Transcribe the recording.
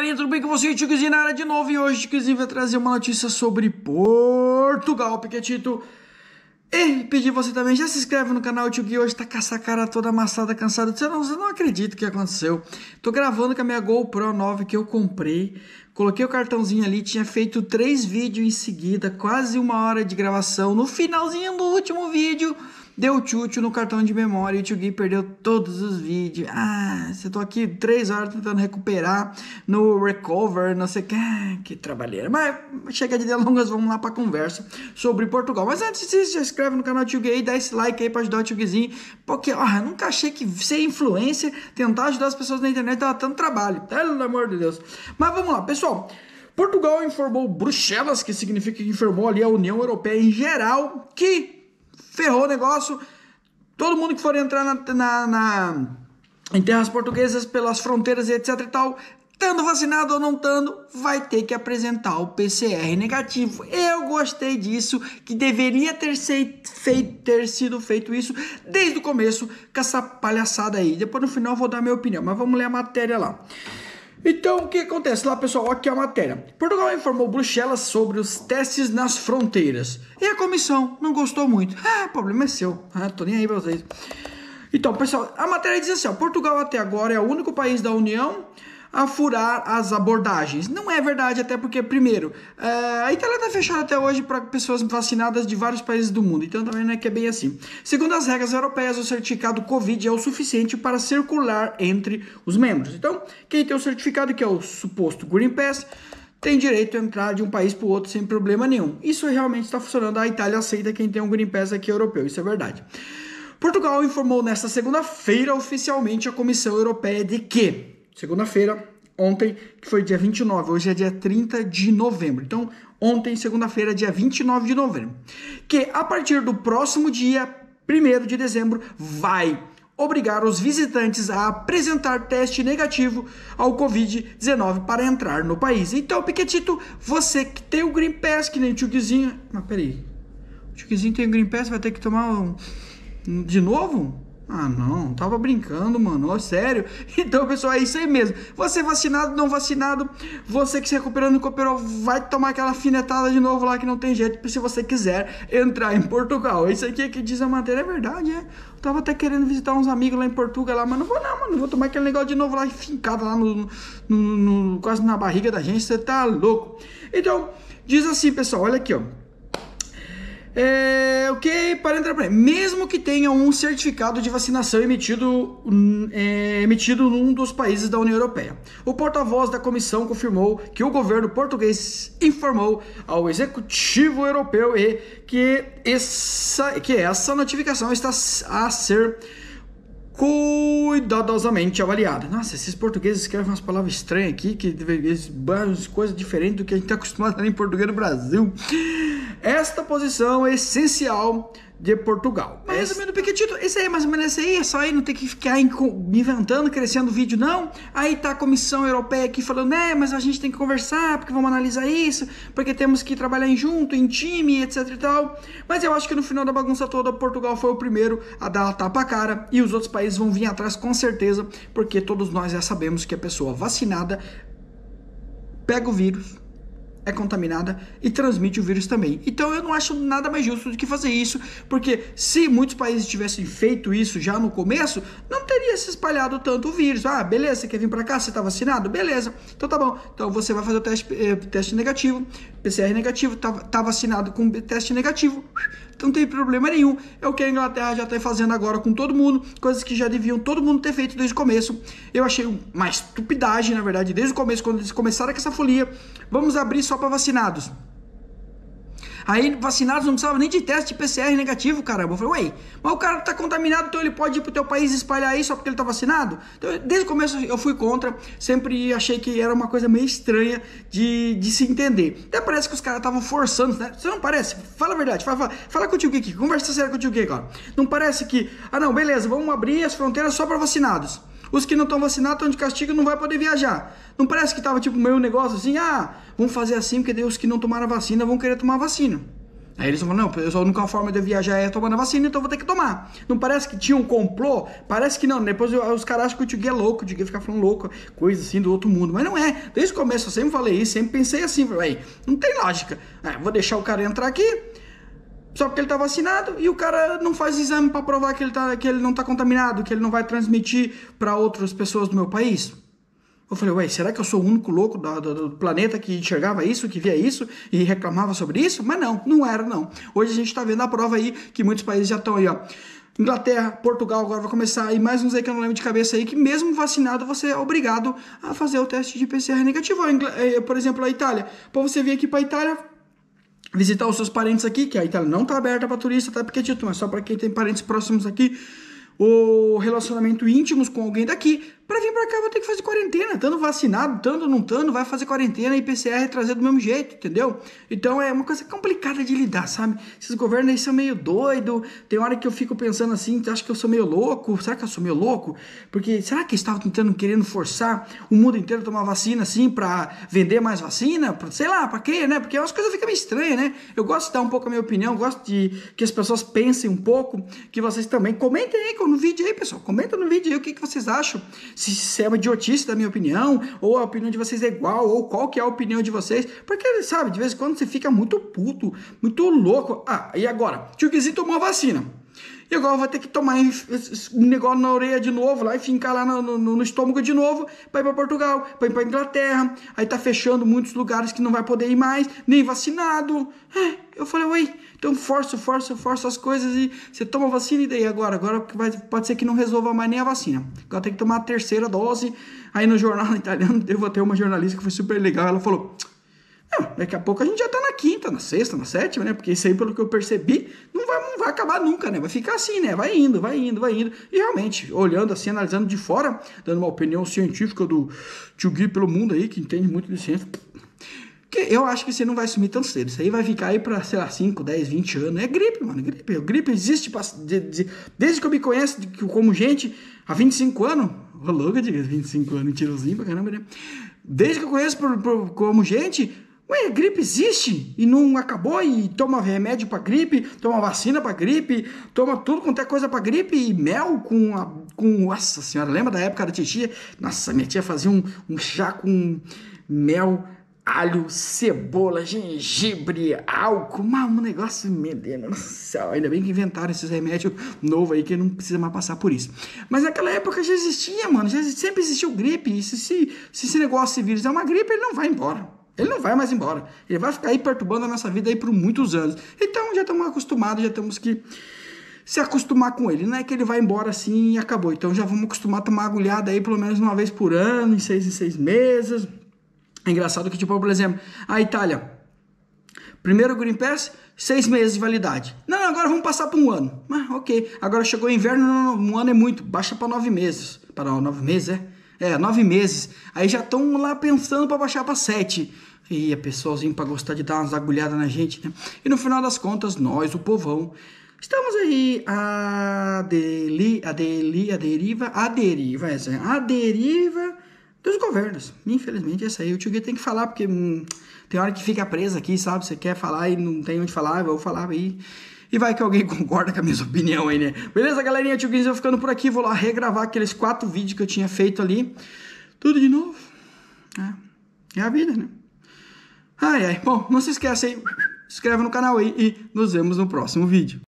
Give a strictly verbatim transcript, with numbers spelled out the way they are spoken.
galerinha, tudo bem com vocês? Tiozinho na área de novo e hoje o Tiozinho vai trazer uma notícia sobre Portugal, Piquetito. E pedir você também, já se inscreve no canal. O Tio hoje tá com essa cara toda amassada, cansado. Você não, você não acredita o que aconteceu. Tô gravando com a minha GoPro nove que eu comprei. Coloquei o cartãozinho ali, tinha feito três vídeos em seguida, quase uma hora de gravação. No finalzinho do último vídeo, deu tchutchu no cartão de memória e o Tio Gui perdeu todos os vídeos. Ah, eu tô aqui três horas tentando recuperar no recover, não sei o que. Ah, que trabalheira. Mas chega de delongas, vamos lá pra conversa sobre Portugal. Mas antes disso, se inscreve no canal do Tio Gui, dá esse like aí pra ajudar o Tio Guizinho, porque ó, eu nunca achei que ser influencer, tentar ajudar as pessoas na internet dava tanto trabalho, pelo amor de Deus. Mas vamos lá, pessoal. Portugal informou Bruxelas, que significa que informou ali a União Europeia em geral, que ferrou o negócio. Todo mundo que for entrar na, na, na, em terras portuguesas pelas fronteiras e etc e tal, estando vacinado ou não estando, vai ter que apresentar o P C R negativo. Eu gostei disso, que deveria ter, sei, feito, ter sido feito isso desde o começo, com essa palhaçada aí. Depois no final eu vou dar minha opinião, mas vamos ler a matéria lá. Então, o que acontece lá, pessoal? Aqui é a matéria. Portugal informou Bruxelas sobre os testes nas fronteiras. E a comissão não gostou muito. Ah, o problema é seu. Ah, tô nem aí pra vocês. Então, pessoal, a matéria diz assim, ó, Portugal até agora é o único país da União a furar as abordagens. Não é verdade, até porque, primeiro, é, a Itália está fechada até hoje para pessoas vacinadas de vários países do mundo, então também não é que é bem assim. Segundo as regras europeias, o certificado Covid é o suficiente para circular entre os membros. Então, quem tem o certificado, que é o suposto Green Pass, tem direito a entrar de um país para o outro sem problema nenhum. Isso realmente está funcionando, a Itália aceita quem tem um Green Pass aqui europeu, isso é verdade. Portugal informou nesta segunda-feira oficialmente a Comissão Europeia de que segunda-feira, ontem, que foi dia vinte e nove, hoje é dia trinta de novembro. Então, ontem, segunda-feira, dia vinte e nove de novembro. Que a partir do próximo dia primeiro de dezembro, vai obrigar os visitantes a apresentar teste negativo ao Covid dezenove para entrar no país. Então, Piquetito, você que tem o Green Pass, que nem o Tio Guizinho... Mas peraí, o Tio Guizinho tem o Green Pass, vai ter que tomar um... de novo? Ah, não, tava brincando, mano, ó, sério. Então, pessoal, é isso aí mesmo. Você vacinado, não vacinado, você que se recuperou, não recuperou, vai tomar aquela afinetada de novo lá que não tem jeito, se você quiser entrar em Portugal. Isso aqui é que diz a matéria, é verdade, é. Eu tava até querendo visitar uns amigos lá em Portugal, lá, mas não vou não, mano, não vou tomar aquele negócio de novo lá, fincado lá no, no, no, quase na barriga da gente, você tá louco. Então, diz assim, pessoal, olha aqui, ó. É, ok, para entrar para mesmo que tenha um certificado de vacinação emitido, é, emitido num dos países da União Europeia. O porta-voz da comissão confirmou que o governo português informou ao executivo europeu e que essa, que essa notificação está a ser cuidadosamente avaliada. Nossa, esses portugueses escrevem umas palavras estranhas aqui, que coisas diferentes do que a gente está acostumado a ler em português no Brasil. Esta posição é essencial de Portugal. Mas resumindo, Piquetito, isso aí, mais ou menos isso aí, é só aí não ter que ficar inventando, crescendo vídeo, não. Aí tá a Comissão Europeia aqui falando, é, mas a gente tem que conversar, porque vamos analisar isso, porque temos que trabalhar em junto, em time, etc e tal. Mas eu acho que no final da bagunça toda, Portugal foi o primeiro a dar a tapa à cara e os outros países vão vir atrás com certeza, porque todos nós já sabemos que a pessoa vacinada pega o vírus, é contaminada e transmite o vírus também. Então eu não acho nada mais justo do que fazer isso, porque se muitos países tivessem feito isso já no começo, não teria se espalhado tanto o vírus. Ah, beleza, você quer vir para cá, você está vacinado? Beleza, então tá bom. Então você vai fazer o teste, eh, teste negativo, P C R negativo, tá, tá vacinado com teste negativo, não tem problema nenhum. É o que a Inglaterra já está fazendo agora com todo mundo, coisas que já deviam todo mundo ter feito desde o começo. Eu achei uma estupidagem, na verdade, desde o começo, quando eles começaram com essa folia. Vamos abrir só para vacinados. Aí vacinados não precisavam nem de teste de P C R negativo, caramba. Eu falei, ué, mas o cara tá contaminado, então ele pode ir pro teu país e espalhar aí só porque ele tá vacinado? Então, desde o começo eu fui contra, sempre achei que era uma coisa meio estranha de, de se entender. Até parece que os caras estavam forçando, né? Você não parece? Fala a verdade, fala, fala, fala com o tio Gui aqui, conversa séria com o tio Gui agora. Não parece que, ah não, beleza, vamos abrir as fronteiras só para vacinados. Os que não estão vacinados estão de castigo e não vai poder viajar. Não parece que tava tipo meio negócio assim, ah, vamos fazer assim porque daí os que não tomaram a vacina vão querer tomar a vacina. Aí eles falam, não, a única forma de eu viajar é tomando a vacina, então eu vou ter que tomar. Não parece que tinha um complô? Parece que não. Depois os caras acham que o tio Gui é louco, o tio Gui fica falando louco, coisa assim do outro mundo. Mas não é. Desde o começo eu sempre falei isso, sempre pensei assim, falei, não tem lógica. É, vou deixar o cara entrar aqui, só porque ele tá vacinado, e o cara não faz exame pra provar que ele, tá, que ele não tá contaminado, que ele não vai transmitir pra outras pessoas do meu país. Eu falei, ué, será que eu sou o único louco do, do, do planeta que enxergava isso, que via isso e reclamava sobre isso? Mas não, não era não. Hoje a gente tá vendo a prova aí que muitos países já estão aí, ó. Inglaterra, Portugal agora vai começar, e mais uns aí que eu não lembro de cabeça aí, que mesmo vacinado você é obrigado a fazer o teste de P C R negativo. Por exemplo, a Itália. Pra você vir aqui pra Itália, visitar os seus parentes aqui, que a Itália não tá aberta pra turista, tá? Porque, Tito, é só pra quem tem parentes próximos aqui, ou relacionamento íntimos com alguém daqui. Pra vir pra cá, vou ter que fazer quarentena. Estando vacinado, estando ou não estando, vai fazer quarentena e P C R trazer do mesmo jeito, entendeu? Então é uma coisa complicada de lidar, sabe? Esses governos aí são meio doidos. Tem hora que eu fico pensando assim, acho que eu sou meio louco. Será que eu sou meio louco? Porque será que eles estavam tentando, querendo forçar o mundo inteiro a tomar vacina assim pra vender mais vacina? Pra, sei lá, pra quê, né? Porque as coisas ficam meio estranhas, né? Eu gosto de dar um pouco a minha opinião, gosto de que as pessoas pensem um pouco, que vocês também comentem aí no vídeo aí, pessoal. Comenta no vídeo aí o que, que vocês acham. Se, se é uma idiotice da minha opinião, ou a opinião de vocês é igual, ou qual que é a opinião de vocês. Porque, sabe, de vez em quando você fica muito puto, muito louco. Ah, e agora? Tio Guizinho tomou a vacina. E agora vai ter que tomar um negócio na orelha de novo, lá e fincar lá no, no, no estômago de novo, para ir para Portugal, para ir para Inglaterra. Aí tá fechando muitos lugares que não vai poder ir mais, nem vacinado. É, eu falei, ué, então força, força, força as coisas e você toma a vacina e daí agora? Agora vai, pode ser que não resolva mais nem a vacina. Agora tem que tomar a terceira dose. Aí no jornal italiano, eu vou ter uma jornalista que foi super legal, ela falou... Não, daqui a pouco a gente já tá na quinta, na sexta, na sétima, né? Porque isso aí, pelo que eu percebi, não vai, não vai acabar nunca, né? Vai ficar assim, né? Vai indo, vai indo, vai indo. E realmente, olhando assim, analisando de fora, dando uma opinião científica do tio Gui pelo mundo aí, que entende muito de ciência, que eu acho que você não vai sumir tão cedo. Isso aí vai ficar aí pra, sei lá, cinco, dez, vinte anos. É gripe, mano, gripe. Gripe existe desde que eu me conheço como gente há vinte e cinco anos. Ô, louco, diga, vinte e cinco anos, tirozinho pra caramba, né? Desde que eu conheço por, por, como gente... Ué, a gripe existe e não acabou e toma remédio pra gripe, toma vacina pra gripe, toma tudo quanto é coisa pra gripe e mel com a... Com, nossa senhora, lembra da época da tia? Nossa, minha tia fazia um, um chá com mel, alho, cebola, gengibre, álcool, um negócio, meu Deus do céu, ainda bem que inventaram esses remédios novos aí que não precisa mais passar por isso. Mas naquela época já existia, mano, já sempre existiu gripe, e se, se, se esse negócio, esse vírus é uma gripe, ele não vai embora. Ele não vai mais embora. Ele vai ficar aí perturbando a nossa vida aí por muitos anos. Então já estamos acostumados, já temos que se acostumar com ele. Não é que ele vai embora assim e acabou. Então já vamos acostumar a tomar agulhada aí pelo menos uma vez por ano, em seis em seis meses. É engraçado que, tipo, por exemplo, a Itália. Primeiro Green Pass, seis meses de validade. Não, agora vamos passar para um ano. Ah, ok. Agora chegou o inverno, não, não, um ano é muito. Baixa para nove meses. Para nove meses, é? É, nove meses. Aí já estão lá pensando para baixar para sete. E a pessoalzinho para gostar de dar umas agulhadas na gente, né? E no final das contas, nós, o povão, estamos aí a, deli, a, deli, a deriva, a deriva, essa é a deriva dos governos. Infelizmente, essa aí o tio Gui tem que falar, porque hum, tem hora que fica presa aqui, sabe? Você quer falar e não tem onde falar, eu vou falar aí. E vai que alguém concorda com a minha opinião aí, né? Beleza, galerinha? Tio Guizinho ficando por aqui. Vou lá regravar aqueles quatro vídeos que eu tinha feito ali. Tudo de novo. É, é a vida, né? Ai, ai. Bom, não se esquece aí. Se inscreve no canal aí e nos vemos no próximo vídeo.